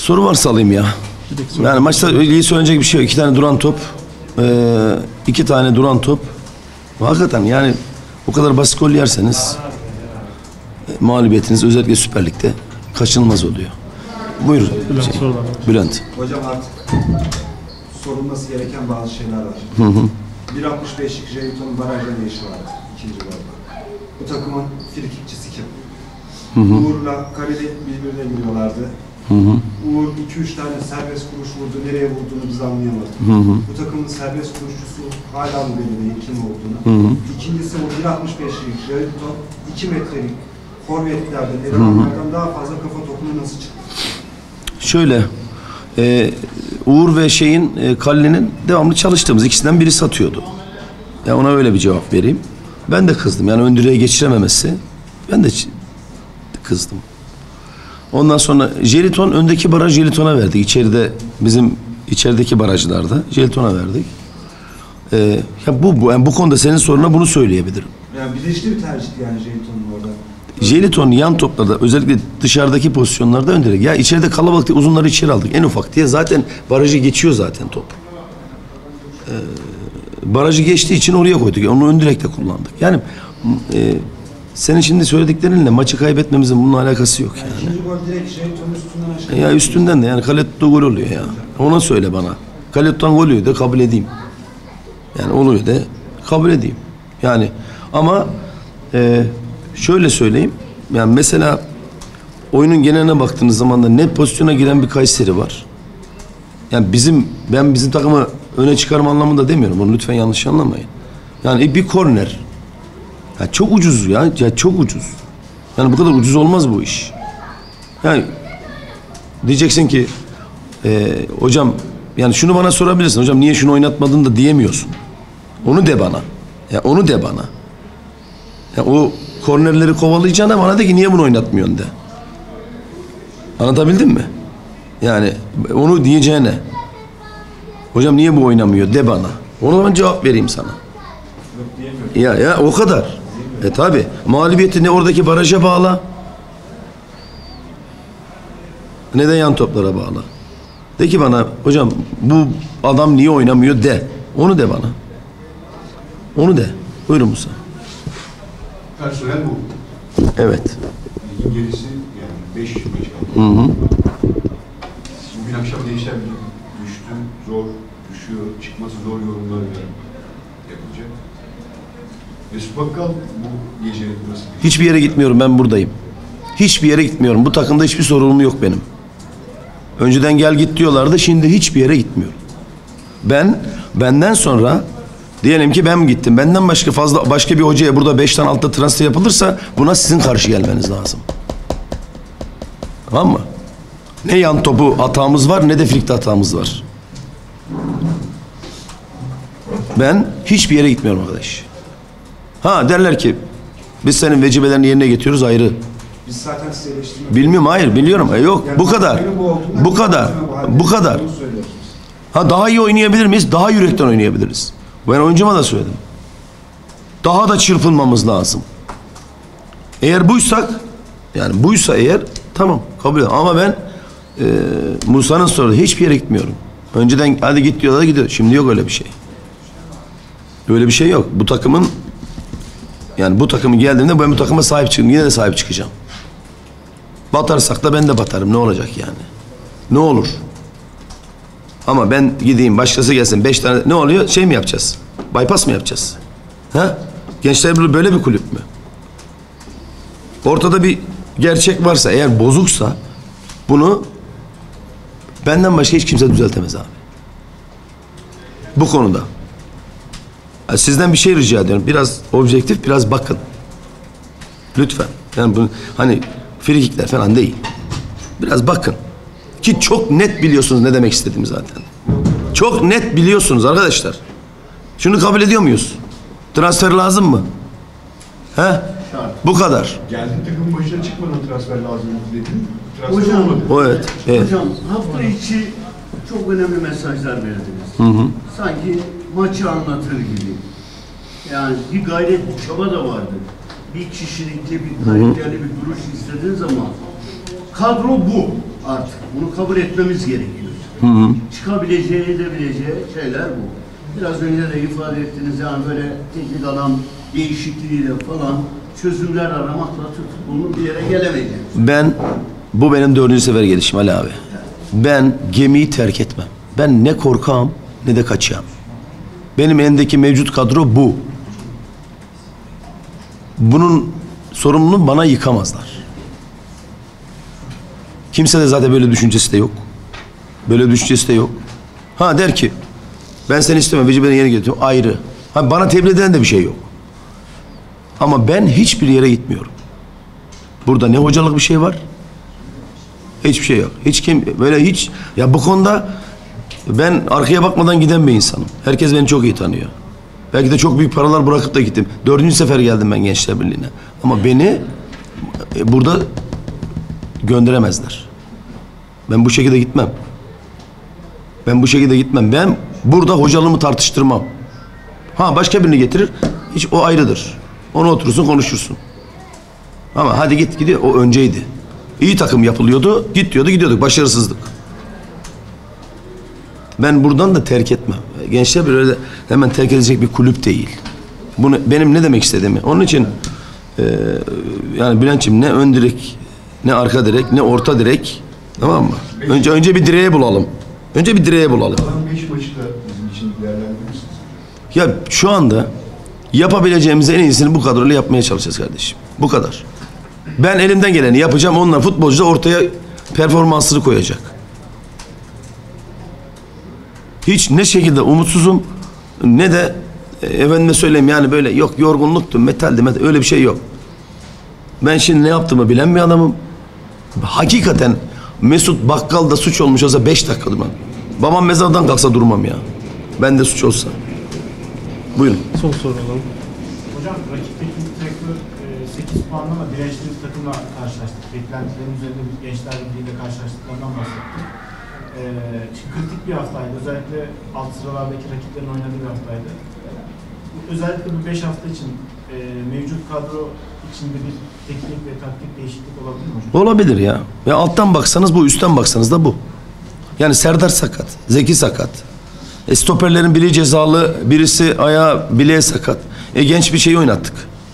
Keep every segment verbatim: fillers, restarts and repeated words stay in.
Soru varsa alayım ya. Yani maçta iyi söylenecek bir şey yok. İki tane duran top. Ee, iki tane duran top. Hakikaten yani o kadar basit gol yerseniz e, mağlubiyetiniz özellikle Süper Lig'de kaçınılmaz oluyor. Buyur. Bülent, şey, Bülent. Hocam artık sorulması gereken bazı şeyler var. Hı hı. bir altmış beşlik Jelito'nun barajda ne işi vardı ikinci golde? Bu takımın frikikçisi kim? Hı hı. Uğur'la Kaleli birbirine giriyorlardı. Hı hı. Uğur iki üç tane serbest vuruş vurdu. Nereye vurduğunu biz anlayamadık. Hı hı. Bu takımın serbest vuruşçusu hala mı belli değil kim olduğunu. Hı hı. İkincisi bu bir altmış beşlik Jelito iki metrelik forvetlerde elemanlardan daha fazla kafa topuna nasıl çıktı? Şöyle e, Uğur ve şeyin e, Kalli'nin devamlı çalıştığımız ikisinden biri satıyordu. Ya ona öyle bir cevap vereyim. Ben de kızdım. Yani ön direğe geçirememesi ben de kızdım. Ondan sonra Jeliton öndeki baraj Jeliton'a verdik. İçeride bizim içerideki barajlarda Jeliton'a verdik. Ee, ya bu bu yani bu konuda senin soruna bunu söyleyebilirim. Yani bilinçli bir tercihti yani Jeliton'un orada. Jeliton yan toplarda özellikle dışarıdaki pozisyonlarda ön direk. Ya içeride kalabalık diye uzunları içeri aldık. En ufak diye zaten barajı geçiyor zaten top. Ee, barajı geçtiği için oraya koyduk. Onu ön direkte kullandık. Yani e, senin şimdi söylediklerinle maçı kaybetmemizin bununla alakası yok yani. İkinci gol direkt Jeliton'un üstünden aşağı. Ya üstünden de yani Kaletto gol oluyor ya. Ona söyle bana. Kaletto'dan gol oluyor da kabul edeyim. Yani oluyor da kabul edeyim. Yani ama e, şöyle söyleyeyim. Yani mesela oyunun geneline baktığınız zaman da net pozisyona giren bir Kayseri var. Yani bizim ben bizim takımı öne çıkarma anlamında demiyorum. Bunu lütfen yanlış anlamayın. Yani bir korner. Ya çok ucuz ya. Ya çok ucuz. Yani bu kadar ucuz olmaz bu iş. Yani diyeceksin ki e, hocam yani şunu bana sorabilirsin. Hocam niye şunu oynatmadın da diyemiyorsun. Onu de bana. Ya onu de bana. Ya o kornerleri kovalayacağına bana de ki niye bunu oynatmıyorsun de. Anlatabildim mi? Yani onu diyeceğine. Hocam niye bu oynamıyor de bana. Ona ben cevap vereyim sana. Ya ya o kadar. E tabi. Mağlubiyeti ne oradaki baraja bağla. Ne de yan toplara bağla. De ki bana hocam bu adam niye oynamıyor de. Onu de bana. Onu de. Buyurun Musa. Personel bu. Evet. Ligin gerisi yani beş maç kaldı. Hı hı. Bugün akşam değişen düştü, zor, düşüyor, çıkması zor yorumlar yapılacak. Mesut Bakkal bu gece nasıl? Hiçbir yere gitmiyorum, ben buradayım. Hiçbir yere gitmiyorum. Bu takımda hiçbir sorunum yok benim. Önceden gel git diyorlardı, şimdi hiçbir yere gitmiyorum. Ben benden sonra diyelim ki ben gittim. Benden başka fazla başka bir hocaya burada beşten altta transfer yapılırsa buna sizin karşı gelmeniz lazım. Tamam mı? Ne yan topu hatamız var ne de frikte hatamız var. Ben hiçbir yere gitmiyorum arkadaş. Ha derler ki biz senin vecibelerini yerine getiriyoruz ayrı. Biz zaten size eleştirmiyoruz. Bilmiyorum, hayır biliyorum. E, yok Yani bu kadar. Bu, Bu kadar. Bu kadar. Ha daha iyi oynayabilir miyiz? Daha yürekten oynayabiliriz. Ben oyuncuma da söyledim. Daha da çırpınmamız lazım. Eğer buysak, yani buysa eğer tamam kabul ediyorum. Ama ben e, Musa'nın sorduğu hiçbir yere gitmiyorum. Önceden hadi git diyorlar gidiyor. Şimdi yok öyle bir şey. Öyle bir şey yok. Bu takımın yani bu takımın geldiğinde ben bu takıma sahip çıkayım. Yine de sahip çıkacağım. Batarsak da ben de batarım. Ne olacak yani? Ne olur? Ama ben gideyim başkası gelsin beş tane ne oluyor? Şey mi yapacağız? Bypass mı yapacağız? Ha? Gençler böyle bir kulüp mü? Ortada bir gerçek varsa eğer bozuksa bunu benden başka hiç kimse düzeltemez abi. Bu konuda. Yani sizden bir şey rica ediyorum. Biraz objektif, biraz bakın. Lütfen. Yani bunu hani frikikler falan değil. Biraz bakın. Ki çok net biliyorsunuz ne demek istediğimi zaten. Çok net biliyorsunuz arkadaşlar. Şunu kabul ediyor muyuz? Transfer lazım mı? He? Şart. Bu kadar. Geldiğin takım başına çıkmadan transfer lazım dedin. Transfer Hocam, olmadı. O evet. Evet. Hocam hafta içi çok önemli mesajlar verdiniz. Hı hı. Sanki maçı anlatır gibi. Yani bir gayret, bir çaba da vardı. Bir kişilikli, bir karakterli bir duruş istediğiniz ama kadro bu. artık. Bunu kabul etmemiz gerekiyor. Hı hı. Çıkabileceği, edebileceği şeyler bu. Biraz önce de ifade ettiniz yani böyle teknik adam değişikliğiyle falan çözümler aramakla futbolun bir yere gelemeyeceğiz. Ben, bu benim dördüncü sefer gelişim Ali abi. Ben gemiyi terk etmem. Ben ne korkağım ne de kaçağım. Benim elimdeki mevcut kadro bu. Bunun sorumluluğunu bana yıkamazlar. Kimse de zaten böyle düşüncesi de yok. Böyle düşüncesi de yok. Ha der ki ben seni istemem, Veci beni yeni getiriyorum. Ayrı. Ha, bana tebliğ eden de bir şey yok. Ama ben hiçbir yere gitmiyorum. Burada ne hocalık bir şey var, hiçbir şey yok. Hiç kim böyle hiç ya bu konuda ben arkaya bakmadan giden bir insanım. Herkes beni çok iyi tanıyor. Belki de çok büyük paralar bırakıp da gittim. Dördüncü sefer geldim ben Gençler Birliği'ne. Ama beni e, burada gönderemezler. Ben bu şekilde gitmem. Ben bu şekilde gitmem. Ben burada hocalığımı tartıştırmam. Ha başka birini getirir. Hiç o ayrıdır. Onu oturursun konuşursun. Ama hadi git gidiyor. O önceydi. İyi takım yapılıyordu. Git diyordu gidiyorduk. Başarısızlık. Ben buradan da terk etmem. Gençler böyle hemen terk edecek bir kulüp değil. Bunu benim ne demek istediğimi. Onun için e, yani Bülent'ciğim ne ön direk, ne arka direk, ne orta direk. Tamam mı? Önce önce bir direğe bulalım. Önce bir direğe bulalım. Kalan beş maçı da bizim için değerlendirirsiniz. Ya şu anda yapabileceğimiz en iyisini bu kadroyla yapmaya çalışacağız kardeşim. Bu kadar. Ben elimden geleni yapacağım. Onlar futbolcu da ortaya performansını koyacak. Hiç ne şekilde umutsuzum ne de e, efendime söyleyeyim yani böyle yok yorgunluktu, metaldi, metal, öyle bir şey yok. Ben şimdi ne yaptığımı bilen bir adamım. Hakikaten Mesut Bakkal'da suç olmuş olsa beş dakika durmam. Babam mezardan kalksa durmam ya. Ben de suç olsa. Buyurun. Son soru alalım. Hocam rakip teknik direktör sekiz puanla ama dirençli bir takımla karşılaştık. Beklentilerin üzerinde bir Gençler Birliği'yle karşılaştıklarından bahsettik. Ee, şimdi kritik bir haftaydı. Özellikle alt sıralardaki rakiplerin oynadığı bir haftaydı. Özellikle bu beş hafta için e, mevcut kadro içinde bir teknik ve taktik değişiklik olabilir mi hocam? Olabilir ya. Ya alttan baksanız bu, üstten baksanız da bu. Yani Serdar sakat, Zeki sakat. E, stoperlerin biri cezalı, birisi ayağı bileğe sakat. E genç bir şeyi oynattık.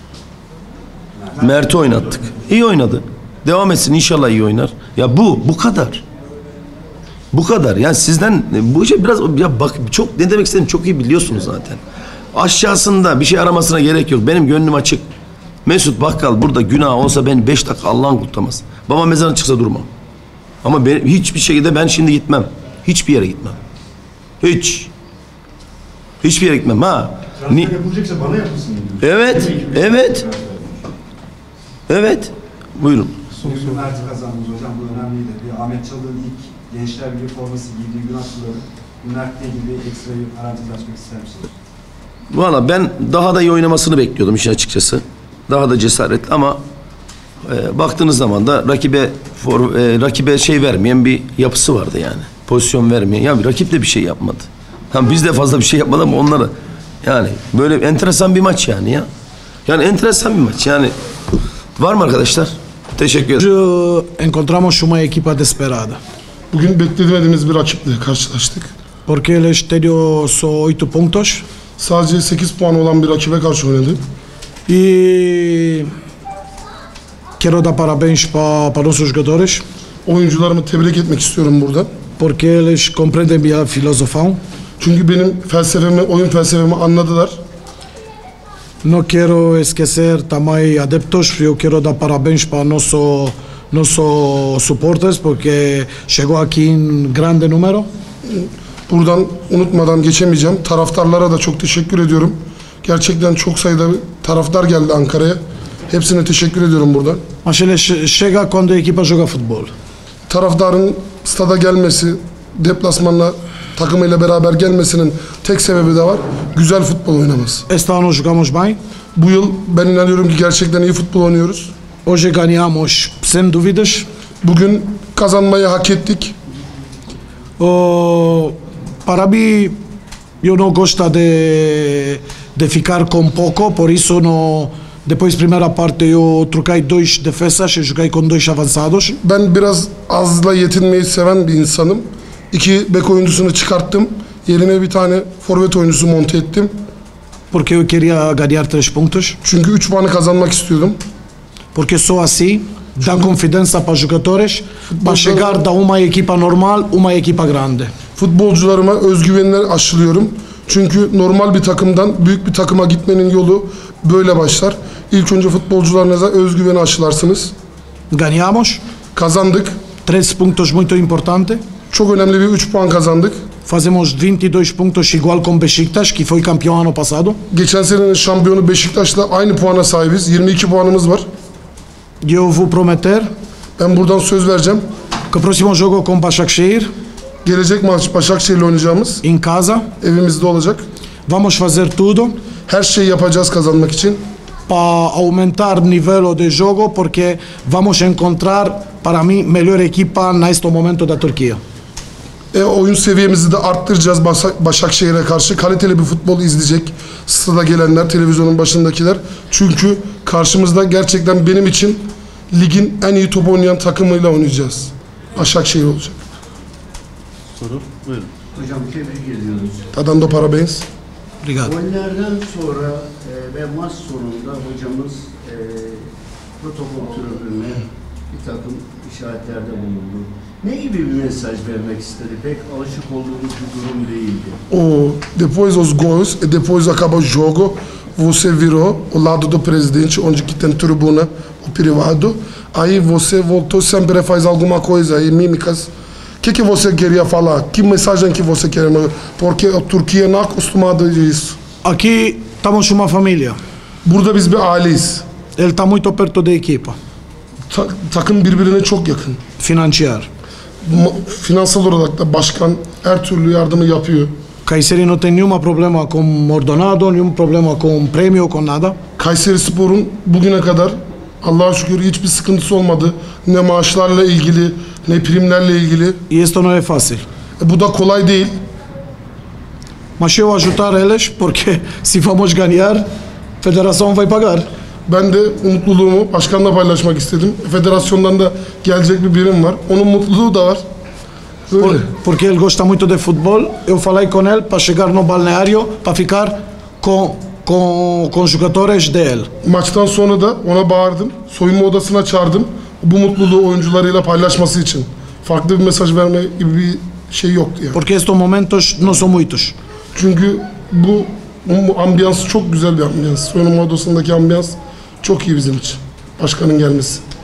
Mert'i oynattık. İyi oynadı. Devam etsin inşallah iyi oynar. Ya bu, bu kadar. Bu kadar. Yani sizden bu işe biraz ya bak çok ne demek istediğimi çok iyi biliyorsunuz zaten. Aşağısında bir şey aramasına gerek yok. Benim gönlüm açık. Mesut Bakkal burada günah olsa beni beş dakika Allah'ın kurtamaz. Baba mezarına çıksa durmam. Ama ben, hiçbir şekilde ben şimdi gitmem. Hiçbir yere gitmem. Hiç. Hiçbir yere gitmem ha. Transfer Ni yapılacaksa bana yapılsın diyorsun. evet, evet. Evet. Buyurun. Bugün Mert'i kazandınız hocam, bu önemliydi. Bir Ahmet Çalık'ın ilk Gençler Birliği forması giydiği gün hatırladım. Mert'le ilgili ekstra bir parantez açmak ister misiniz? Valla ben daha da iyi oynamasını bekliyordum işin açıkçası. Daha da cesaretli ama e, baktığınız zaman da rakibe for, e, rakibe şey vermeyen bir yapısı vardı yani. Pozisyon vermeyen. Ya bir rakip de bir şey yapmadı. Tam biz de fazla bir şey yapmadı ama onlara yani böyle enteresan bir maç yani ya. Yani enteresan bir maç yani. Var mı arkadaşlar? Teşekkür ederim. Hoje encontramos uma equipa desesperada. Bugün beklemediğimiz bir rakiple karşılaştık. Porque eles teriam só oito pontos Sadece sekiz puan olan bir rakibe karşı oynadı. e quero dar parabéns para, para os jogadores Oyuncularımı tebrik etmek istiyorum burada. porque eles compreendem minha filosofia. Çünkü benim felsefemi, oyun felsefemi anladılar. Não quero esquecer também adeptos. Eu quero dar parabéns para nosso nosso suportes porque chegou aqui em grande número. Buradan unutmadan geçemeyeceğim. Taraftarlara da çok teşekkür ediyorum. Gerçekten çok sayıda taraftar geldi Ankara'ya. Hepsine teşekkür ediyorum buradan. Mas ele che- chega quando a equipa joga futebol. Taraftarın stada gelmesi, deplasmanla takımıyla beraber gelmesinin tek sebebi de var. Güzel futbol oynaması. Este ano jogamos bem. Bu yıl ben inanıyorum ki gerçekten iyi futbol oynuyoruz. Hoje ganhamos sem dúvidas. Bugün kazanmayı hak ettik. Oh, para mim, eu não gosto de, de ficar com pouco, por isso não, Depois, primeira parte, eu troquei dois defesas e joguei com dois avançados. Ben biraz azla yetinmeyi seven bir insanım. İki bek oyuncusunu çıkarttım. Yerine bir tane forvet oyuncusu monte ettim. Porque eu queria ganhar três pontos. Çünkü üç puanı kazanmak istiyordum. Porque só assim dá confiança para os jogadores para chegar da uma equipa normal uma equipa grande. Futbolcularıma özgüvenler aşılıyorum. Çünkü normal bir takımdan büyük bir takıma gitmenin yolu böyle başlar. İlk önce futbolcularınıza özgüveni aşılarsınız. Ganhamos Kazandık. três pontos muito importante. Çok önemli bir üç puan kazandık. Fazemos vinte e dois pontos igual com Besiktas, que foi campeão ano passado. Geçen senenin şampiyonu Beşiktaş'la aynı puana sahibiz. yirmi iki puanımız var. E eu vou prometer Ben buradan söz vereceğim. que o próximo jogo com Başakşehir, Gelecek maç Başakşehir'le oynayacağımız em casa, evimizde olacak. vamos fazer tudo Her şeyi yapacağız kazanmak için. para aumentar o nível de jogo, porque vamos encontrar, para mim, melhor equipa neste momento da Turquia. E, oyun seviyemizi de arttıracağız Başak- Başakşehir'e karşı. Kaliteli bir futbol izleyecek stada gelenler, televizyonun başındakiler. Çünkü karşımızda gerçekten benim için ligin en iyi top oynayan takımıyla oynayacağız. Başakşehir olacak. Soru buyurun. Hocam tebrik ediyoruz. Tadando parabéns. Obrigado. Gollerden sonra e, ve maç sonunda hocamız e, protokol tribününe bir takım işaretlerde bulundu. Ne gibi bir mesaj vermek istedi? Pek alışık olduğumuz bir durum değildi. O, depois os gols e depois acaba o jogo, você virou ao lado do presidente, onde que tem tribuna, o privado. Aí você voltou, sempre faz alguma coisa aí, mímicas. O que que você queria falar? Que mensagem que você queria? Porque a Turquia não é acostumada a isso. Aqui estamos uma família. Burada biz bir aileyiz. Ele está muito perto da equipa. Ta- takım birbirine çok yakın. Financiar. Ma- finansal olarak da başkan her türlü yardımı yapıyor. Kayseri não tem nenhum problema com Mordonado, nenhum problema com prêmio, com nada. Kayseri Spor'un bugüne kadar Allah'a şükür hiçbir sıkıntısı olmadı. Ne maaşlarla ilgili, ne primlerle ilgili. E isto não é fácil. E, bu da kolay değil. Mas eu ajudar eles, porque se vamos ganhar, a federação vai pagar. Ben de mutluluğumu başkanla paylaşmak istedim. Federasyondan da gelecek bir birim var. Onun mutluluğu da var. Böyle. Por- Porque ele gosta muito de futebol. Eu falei com ele para chegar no balneário, para ficar com, com, com os jogadores dele. Maçtan sonra da ona bağırdım. Soyunma odasına çağırdım. Bu mutluluğu oyuncularıyla paylaşması için. Farklı bir mesaj verme gibi bir şey yoktu yani. Porque estes momentos não são muitos. Çünkü bu, bu ambiyans çok güzel bir ambiyans. Soyunma odasındaki ambiyans çok iyi bizim için. Başkanın gelmesi.